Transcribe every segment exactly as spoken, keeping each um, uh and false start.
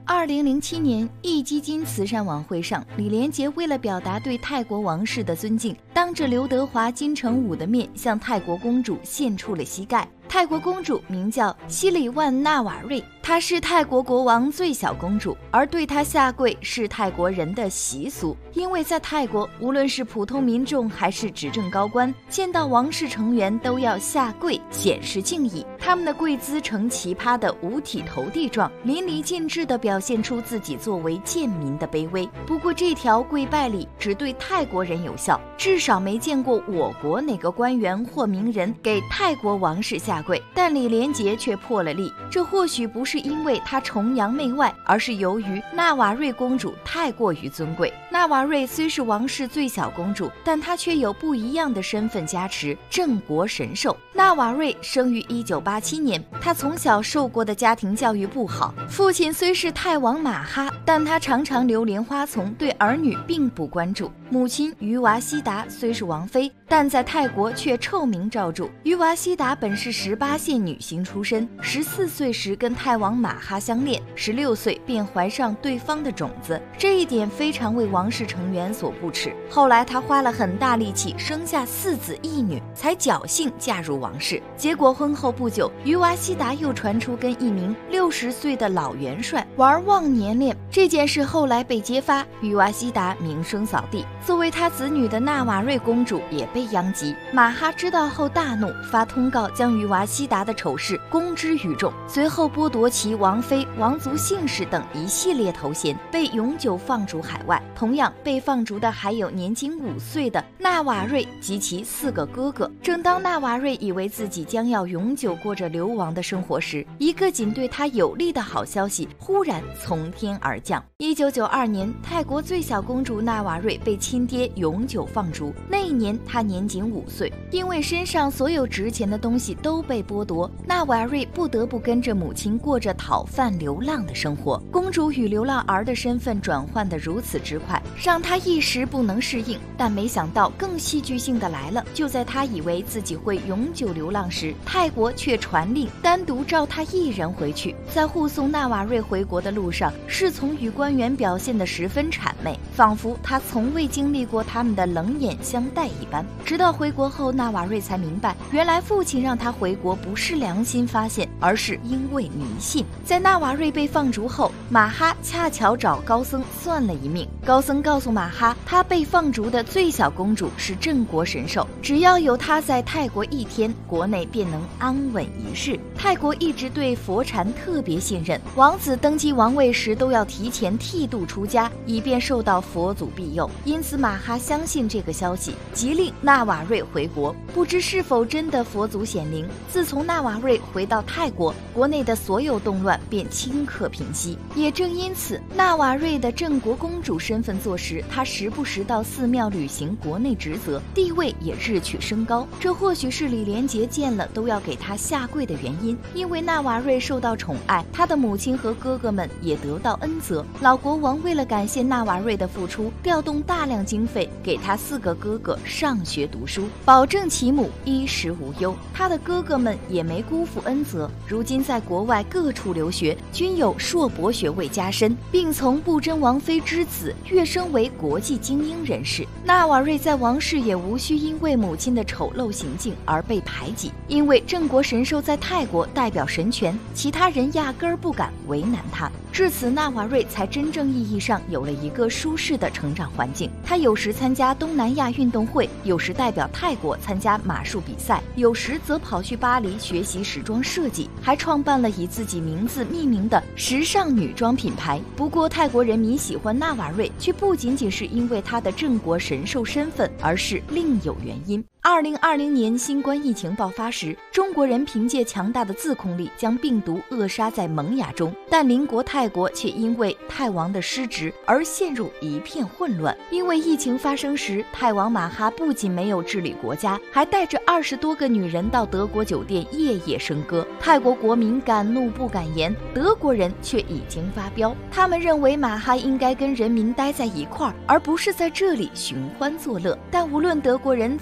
二零零七年壹基金慈善晚会上，李连杰为了表达对泰国王室的尊敬，当着刘德华、金城武的面向泰国公主献出了膝盖。泰国公主名叫西里万纳瓦瑞，她是泰国国王最小公主，而对她下跪是泰国人的习俗。因为在泰国，无论是普通民众还是执政高官，见到王室成员都要下跪显示敬意。他们的跪姿呈奇葩的五体投地状，淋漓尽致地表现出自己作为贱民的卑微。不过这条跪拜礼只对泰国人有效，至少没见过我国哪个官员或名人给泰国王室下跪，但李连杰却破了例。这或许不是因为他崇洋媚外，而是由于纳瓦瑞公主太过于尊贵。纳瓦瑞虽是王室最小公主，但她却有不一样的身份加持，镇国神兽。纳瓦瑞生于一九八七年，她从小受过的家庭教育不好，父亲虽是泰王马哈，但他常常流连花丛，对儿女并不关注。母亲于娃希达虽是王妃，但在泰国却臭名昭著。于娃希达本是十八线女星出身，十四岁时跟泰王马哈相恋，十六岁便怀上对方的种子，这一点非常为王室成员所不齿。后来她花了很大力气生下四子一女，才侥幸嫁入王室。结果婚后不久，于娃希达又传出跟一名六十岁的老元帅玩忘年恋，这件事后来被揭发，于娃希达名声扫地。作为他子女的纳瓦瑞公主也被殃及。马哈知道后大怒，发通告将于娃希达的丑事公之于众，随后剥夺其王妃、王族姓氏等一系列头衔，被永久放逐海外。同样被放逐的还有年仅五岁的纳瓦瑞及其四个哥哥。正当纳瓦瑞以为自己将要永久过着流亡的生活时，一个仅对他有利的好消息忽然从天而降。一九九二年，泰国最小公主纳瓦瑞被亲爹永久放逐，那一年她年仅五岁。因为身上所有值钱的东西都被剥夺，纳瓦瑞不得不跟着母亲过着讨饭流浪的生活。公主与流浪儿的身份转换得如此之快，让她一时不能适应。但没想到更戏剧性的来了，就在她以为自己会永久流浪时，泰国却传令单独召她一人回去。在护送纳瓦瑞回国的路上，侍从与官员表现得十分谄媚，仿佛她从未经历过他们的冷眼相待一般。直到回国后，纳瓦瑞才明白，原来父亲让她回国不是良心发现，而是因为迷信。在纳瓦瑞被放逐后，马哈恰巧找高僧算了一命。高僧告诉马哈，他被放逐的最小公主是镇国神兽，只要有她在泰国一天，国内便能安稳一世。泰国一直对佛禅特别信任，王子登基王位时都要提前剃度出家，以便受到佛祖庇佑。因此马哈相信这个消息，即令纳瓦瑞回国。不知是否真的佛祖显灵，自从纳瓦瑞回到泰国，国内的所有动乱便顷刻平息。也正因此，纳瓦瑞的镇国公主身份坐实，她时不时到寺庙履行国内职责，地位也日趋升高。这或许是李连杰见了都要给她下跪的原因。因为纳瓦瑞受到宠爱，她的母亲和哥哥们也得到恩泽。老国王为了感谢纳瓦瑞的付出，调动大量经费给他四个哥哥上学读书，保证其母衣食无忧。他的哥哥们也没辜负恩泽，如今在国外各处留学，均有硕博学位加身，并从不贞王妃之子跃升为国际精英人士。纳瓦瑞在王室也无需因为母亲的丑陋行径而被排挤，因为镇国神兽在泰国代表神权，其他人压根儿不敢为难他。至此，纳瓦瑞才真正意义上有了一个舒适的成长环境。他有时参加东南亚运动会，有时代表泰国参加马术比赛，有时则跑去巴黎学习时装设计，还创办了以自己名字命名的时尚女装品牌。不过，泰国人民喜欢纳瓦瑞，却不仅仅是因为他的镇国神兽身份，而是另有原因。二零二零年新冠疫情爆发时，中国人凭借强大的自控力将病毒扼杀在萌芽中，但邻国泰国却因为泰王的失职而陷入一片混乱。因为疫情发生时，泰王马哈不仅没有治理国家，还带着二十多个女人到德国酒店夜夜笙歌。泰国国民敢怒不敢言，德国人却已经发飙，他们认为马哈应该跟人民待在一块儿，而不是在这里寻欢作乐。但无论德国人怎样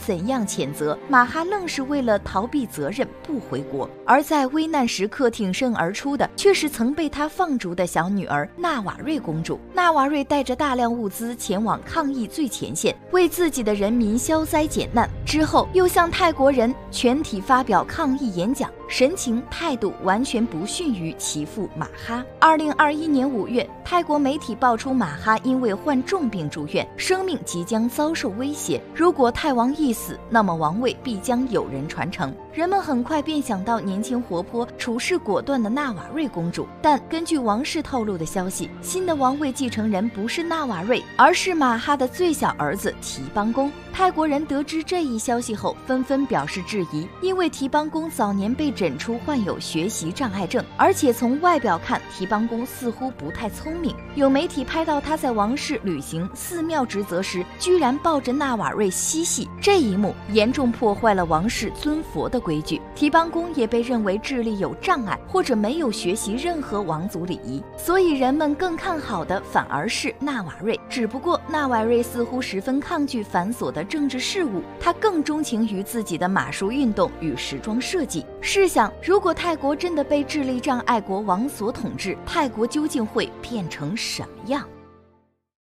谴责，马哈愣是为了逃避责任不回国。而在危难时刻挺身而出的，却是曾被他放逐的小女儿纳瓦瑞公主。纳瓦瑞带着大量物资前往抗疫最前线，为自己的人民消灾减难。之后又向泰国人全体发表抗议演讲，神情态度完全不逊于其父马哈。二零二一年五月，泰国媒体爆出马哈因为患重病住院，生命即将遭受威胁。如果泰王一死，那么王位必将有人传承。人们很快便想到年轻活泼、处事果断的纳瓦瑞公主，但根据王室透露的消息，新的王位继承人不是纳瓦瑞，而是马哈的最小儿子提邦公。泰国人得知这一消息后，纷纷表示质疑，因为提邦公早年被诊出患有学习障碍症，而且从外表看，提邦公似乎不太聪明。有媒体拍到他在王室履行寺庙职责时，居然抱着纳瓦瑞嬉戏，这一幕严重破坏了王室尊佛的规矩。提邦公也被认为智力有障碍，或者没有学习任何王族礼仪，所以人们更看好的反而是纳瓦瑞。只不过纳瓦瑞似乎十分抗拒繁琐的政治事务，他更钟情于自己的马术运动与时装设计。试想，如果泰国真的被智力障碍国王所统治，泰国究竟会变成什么样？